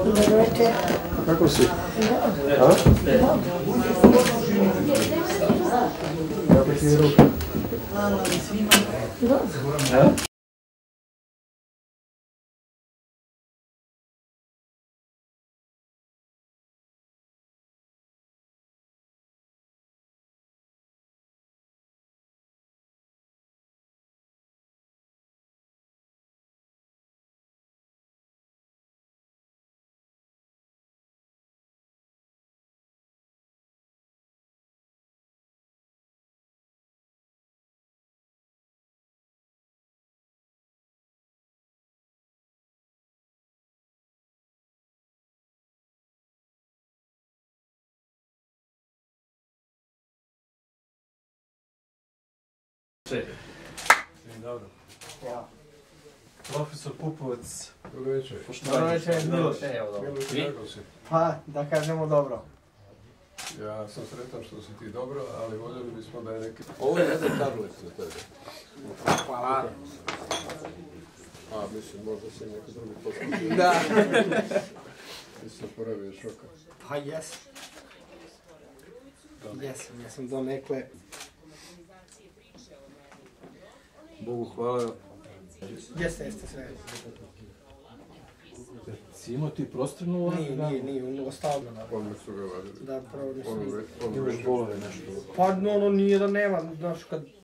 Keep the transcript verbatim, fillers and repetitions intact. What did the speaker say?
Dobro večer. Kako si? Dobro. A? Dobro. Kako ti je ruka? Dobro. A? Dobro. Profesor Pupovac. Dobro večer. Dobro večer, Miloš. Miloš, kako si? Pa, da kažemo dobro. Ja sam sretan što si ti dobro, ali voljeli bismo da je neki... Ovo je jedan tablic za tebe. Hvala. A, mislim, možda se neko drugi poslušao. Da. Ti se oporavio šoka. Pa jes. Jesam, ja sam donekle. Bogu hvala. Jeste, jeste sve. Si imao ti prostornu vladu? Nije, nije, nije, ostalo ga naravno. Odmah su ga vadili. Da, pravo Ono nisam. ve- ono Imaš veće. bolove nešto. Pa, ono nije da nema, znaš, kad